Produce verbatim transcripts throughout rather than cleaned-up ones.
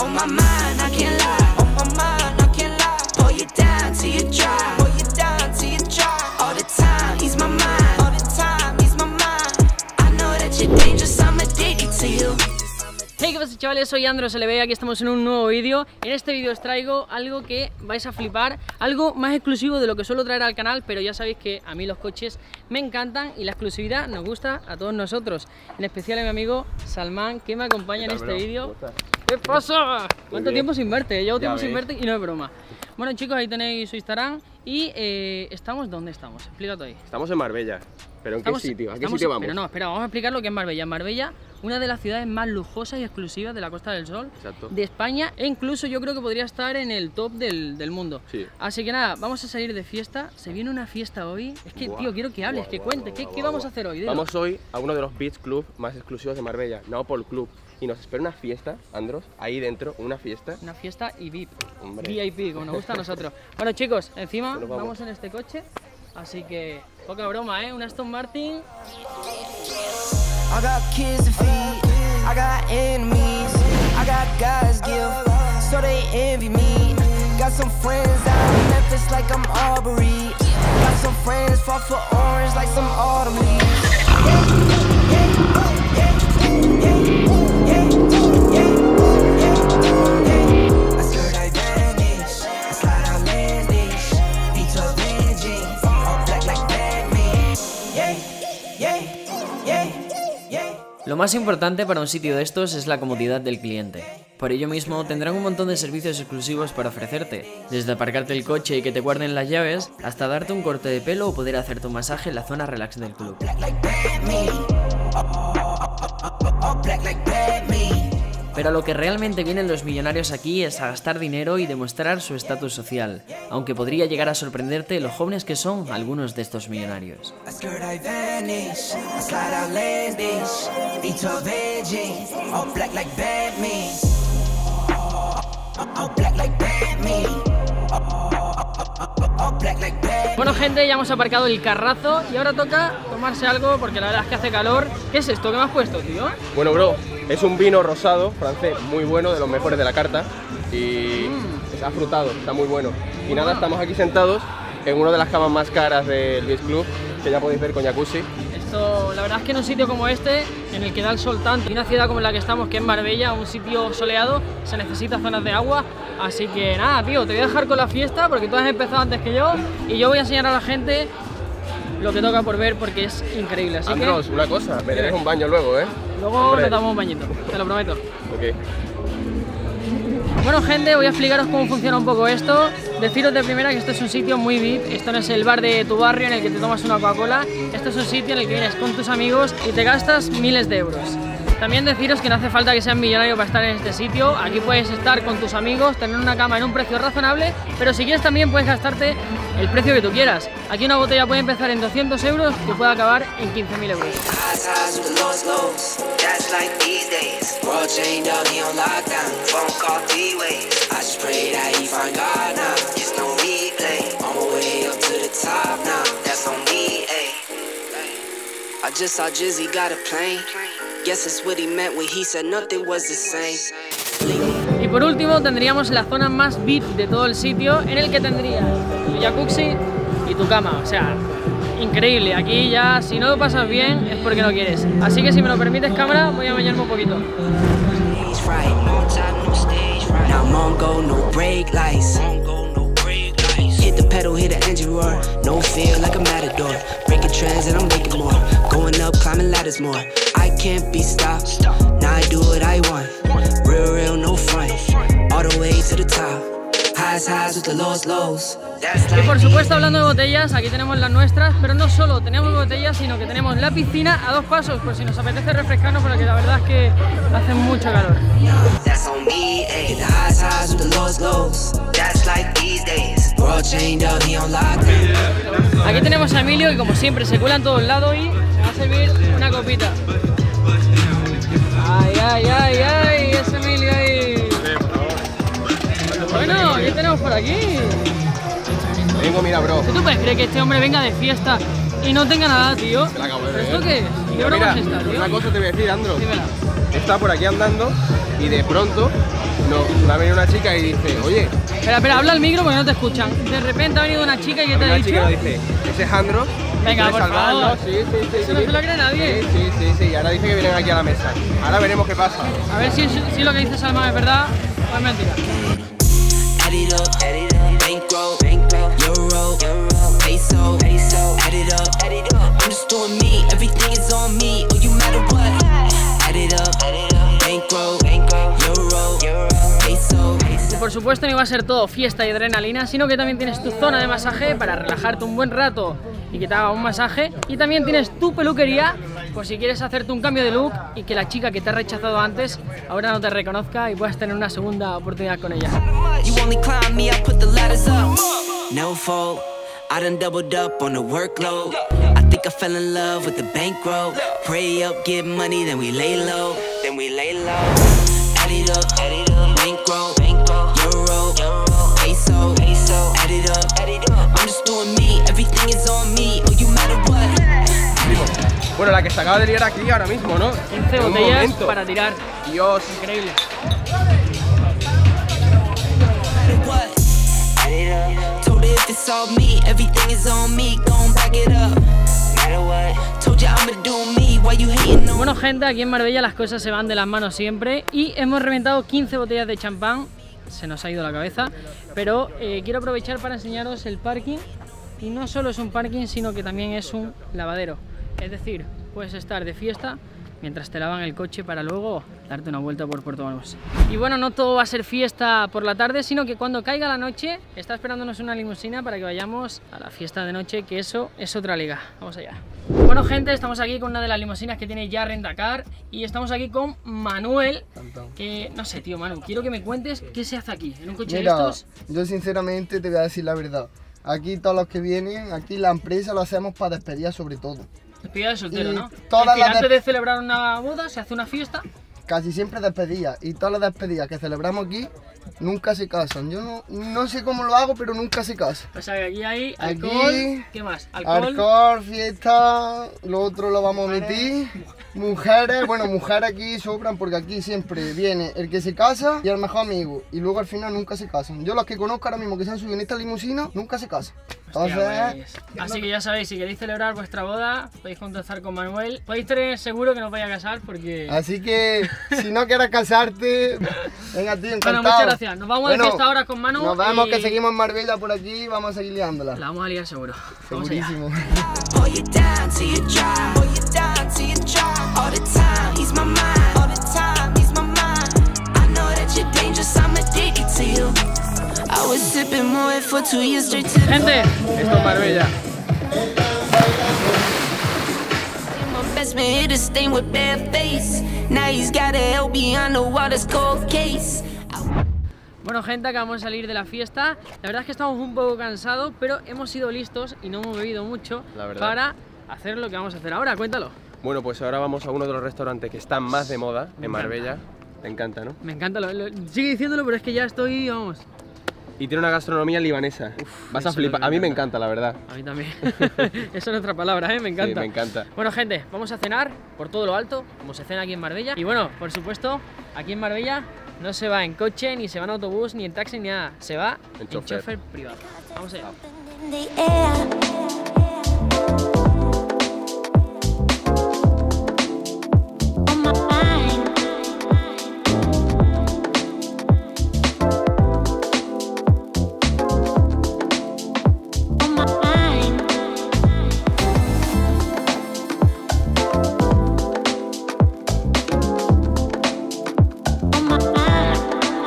On my mind, I can't lie. On my mind, I can't lie. Pull you down till you dry. Pull you down till you dry. All the time, ease my mind. All the time, ease my mind. I know that you're dangerous, I'm addicted to you. Hey, ¿qué pasa, chavales? Soy Andros L B, aquí estamos en un nuevo vídeo. En este vídeo os traigo algo que vais a flipar, algo más exclusivo de lo que suelo traer al canal, pero ya sabéis que a mí los coches me encantan y la exclusividad nos gusta a todos nosotros, en especial a mi amigo Salman, que me acompaña en este vídeo. ¿Qué pasa? ¿Cuánto tiempo sin verte? Llevo tiempo sin verte y no es broma. Bueno, chicos, ahí tenéis su Instagram y eh, ¿estamos dónde estamos? Explícate ahí. Estamos en Marbella. ¿Pero en estamos, qué sitio? ¿A qué estamos, sitio vamos? Pero no, espera, vamos a explicar lo que es Marbella. En Marbella, una de las ciudades más lujosas y exclusivas de la Costa del Sol, Exacto, de España, e incluso yo creo que podría estar en el top del, del mundo. Sí. Así que nada, vamos a salir de fiesta. Se viene una fiesta hoy. Es que, Buah, tío, quiero que hables, buah, que buah, cuentes. buah, ¿Qué, buah, ¿qué vamos buah. a hacer hoy? Dilo. Vamos hoy a uno de los beach club más exclusivos de Marbella, Naopol Club. Y nos espera una fiesta, Andros, ahí dentro, una fiesta. Una fiesta y V I P. Hombre. V I P, como nos gusta a nosotros. Bueno, chicos, encima Bueno, vamos. vamos vamos en este coche. Así que, poca broma, ¿eh? Un Aston Martin. I got kids to feed, I got enemies, I got guys give, so they envy me. Got some friends out in Memphis like I'm Aubrey. Got some friends fought for orange like some autumn leaves. Yeah, yeah, yeah, yeah, yeah, yeah, yeah. I skirt, I vanish, I slide out landish, beat to avenging, all black like Batman. Yeah, yeah, yeah. Lo más importante para un sitio de estos es la comodidad del cliente. Por ello mismo tendrán un montón de servicios exclusivos para ofrecerte, desde aparcarte el coche y que te guarden las llaves, hasta darte un corte de pelo o poder hacerte un masaje en la zona relax del club. Pero a lo que realmente vienen los millonarios aquí es a gastar dinero y demostrar su estatus social, aunque podría llegar a sorprenderte lo jóvenes que son algunos de estos millonarios. Bueno, gente, ya hemos aparcado el carrazo y ahora toca tomarse algo porque la verdad es que hace calor. ¿Qué es esto? ¿Qué me has puesto, tío? Bueno, bro, es un vino rosado francés muy bueno, de los mejores de la carta. Y mm. está frutado, está muy bueno. Y nada, estamos aquí sentados en una de las camas más caras del Beach Club, que ya podéis ver con jacuzzi. Esto, la verdad es que en un sitio como este, en el que da el sol tanto, y una ciudad como la que estamos, que es Marbella, un sitio soleado, se necesita zonas de agua. Así que nada, tío, te voy a dejar con la fiesta porque tú has empezado antes que yo y yo voy a enseñar a la gente lo que toca por ver porque es increíble. Así Andros, que, una cosa, me debes un baño luego, ¿eh? Luego Hombre. nos damos un bañito, te lo prometo. Ok. Bueno, gente, voy a explicaros cómo funciona un poco esto. Deciros de primera que esto es un sitio muy V I P. Esto no es el bar de tu barrio en el que te tomas una Coca-Cola. Esto es un sitio en el que vienes con tus amigos y te gastas miles de euros. También deciros que no hace falta que seas millonario para estar en este sitio. Aquí puedes estar con tus amigos, tener una cama en un precio razonable, pero si quieres también puedes gastarte el precio que tú quieras. Aquí una botella puede empezar en doscientos euros y puede acabar en quince mil euros. I just saw Jizzy got a plane. Guess it's what he meant when he said nothing was the same. Y por último tendríamos la zona más V I P de todo el sitio, en el que tendrías tu jacuzzi y tu cama. O sea, increíble. Aquí ya, si no lo pasas bien, es porque no quieres. Así que si me lo permites, cámara, voy a bañarme un poquito. Pedal, hit the engine roar. No feel like a matador. Breaking trends and I'm making more. Going up, climbing ladders more. I can't be stopped. Now I do what I want. Real, real, no front. All the way to the top. Highs, highs with the lows, lows. Y por supuesto, hablando de botellas, aquí tenemos las nuestras, pero no solo tenemos botellas, sino que tenemos la piscina a dos pasos, por si nos apetece refrescarnos, porque la verdad es que hace mucho calor. Aquí tenemos a Emilio y como siempre se cuela en todos lados y me va a servir una copita. Ay, ay, ay, ay, ese Emilio ahí. Bueno, ¿qué tenemos por aquí? Vengo, mira, bro. ¿Tú puedes creer que este hombre venga de fiesta y no tenga nada, tío? Se la acabo de ver. ¿Esto qué es? ¿Qué Pero broma mira, es esta, tío? una cosa te voy a decir, Andros. Dímela. Está por aquí andando y de pronto nos va a venir una chica y dice, oye... Espera, espera, habla al micro porque no te escuchan. De repente ha venido una chica y ¿qué te ha Una dicho? chica nos dice, ese es Jandro. Venga, por favor. Sí, sí, sí. Eso sí, no sí. se lo cree nadie. Sí, sí, sí, sí. Y ahora dice que vienen aquí a la mesa. Ahora veremos qué pasa. A ver si, si lo que dice Salman es verdad o es mentira. Add it up, add it up, bankroll, bankroll, euro, euro, peso, peso, add it up, add it up. I'm just doing me, everything is on me, oh you matter what. Add it up, add it up, bankroll, bankroll, euro, euro, peso, peso. Y por supuesto no iba a ser todo fiesta y adrenalina, sino que también tienes tu zona de masaje para relajarte un buen rato y que te haga un masaje. Y también tienes tu peluquería por si quieres hacerte un cambio de look y que la chica que te ha rechazado antes ahora no te reconozca y puedas tener una segunda oportunidad con ella. You only climb me, I put the ladders up. No fold, I done doubled up on the workload. I think I fell in love with the bankroll. Pray up, get money, then we lay low, then we lay low. Add it up, add it up, bankroll, bankroll, euro, euro, peso, peso, add it up, add it up. I'm just doing me, everything is on me, oh you matter what. Bueno, la que se acaba de liar aquí ahora mismo, ¿no? quince En un botellas momento. para tirar. Dios. Increíble. Add it up. Told her if it's all me, everything is on me, gon' back it up. Matter what. Told you I'ma do me, why you hating on me? Bueno gente, aquí en Marbella las cosas se van de las manos siempre y hemos reventado quince botellas de champán. Se nos ha ido la cabeza, pero eh, quiero aprovechar para enseñaros el parking. Y no solo es un parking, sino que también es un lavadero. Es decir, puedes estar de fiesta mientras te lavan el coche para luego darte una vuelta por Puerto Banús. Y bueno, no todo va a ser fiesta por la tarde, sino que cuando caiga la noche está esperándonos una limusina para que vayamos a la fiesta de noche, que eso es otra liga. Vamos allá. Bueno gente, estamos aquí con una de las limusinas que tiene ya Rentacar y estamos aquí con Manuel, que no sé tío Manu, quiero que me cuentes qué se hace aquí, en un coche Mira, de estos. yo sinceramente te voy a decir la verdad. Aquí todos los que vienen, aquí la empresa lo hacemos para despedir sobre todo. Despedida de soltero, Y ¿no? todas Es decir, las antes de- de celebrar una boda se hace una fiesta. Casi siempre despedidas. Y todas las despedidas que celebramos aquí, nunca se casan. Yo no, no sé cómo lo hago, pero nunca se casan. O sea que aquí hay Aquí- alcohol, ¿qué más? Alcohol, Alcohol, fiesta, lo otro lo vamos a omitir. Mujeres, bueno, mujeres aquí sobran porque aquí siempre viene el que se casa y el mejor amigo. Y luego al final nunca se casan. Yo los que conozco ahora mismo que se han subido en esta limusina, nunca se casan. Hostia, Entonces, pues. Así que ya sabéis, si queréis celebrar vuestra boda, podéis contactar con Manuel. Podéis tener seguro que no os vaya a casar porque... así que si no quieres casarte, venga tío, encantado. Bueno, muchas gracias. Nos vamos de fiesta ahora con Manu. Nos vemos y que seguimos en Marbella por aquí y vamos a seguir liándola. La vamos a liar seguro. Vamos allá. Segurísimo. Pull you down till you dry. Pull you down till you dry. All the time, he's my mind. All the time, he's my mind. I know that you're dangerous, I'm addicted to you. I was sipping more for two years straight to the Gente, Esto es Marbella. my best man hit a stain with bare face. Now he's got a hell behind the water's cold case. bueno gente, acabamos de salir de la fiesta. La verdad es que estamos un poco cansados, pero hemos sido listos y no hemos bebido mucho La verdad. para hacer lo que vamos a hacer ahora. Cuéntalo. Bueno, pues ahora vamos a uno de los restaurantes que están más de moda Me en encanta. Marbella. Te encanta, ¿no? Me encanta, lo, lo- sigue diciéndolo, pero es que ya estoy, vamos. Y tiene una gastronomía libanesa. Vas eso a es lo flipar. que A me mí me encanta. encanta, la verdad. A mí también. Eso es otra palabra, ¿eh? Me encanta. Sí, me encanta. Bueno, gente, vamos a cenar por todo lo alto, como se cena aquí en Marbella. Y bueno, por supuesto, aquí en Marbella no se va en coche, ni se va en autobús, ni en taxi, ni nada. Se va En en chofer. chofer privado. Vamos allá. In the air. On my mind. On my mind. On my mind.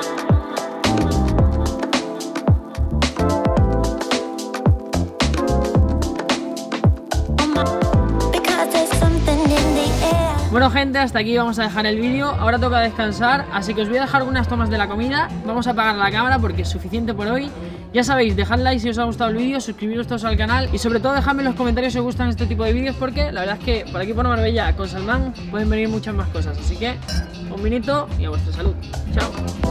Because there's something in the air. Bueno, gente, hasta aquí vamos a dejar el vídeo. Ahora toca descansar, así que os voy a dejar algunas tomas de la comida. Vamos a apagar la cámara porque es suficiente por hoy. Ya sabéis, dejad like si os ha gustado el vídeo, suscribiros todos al canal y sobre todo dejadme en los comentarios si os gustan este tipo de vídeos, porque la verdad es que por aquí por Marbella con Salman pueden venir muchas más cosas. Así que un vinito y a vuestra salud. Chao.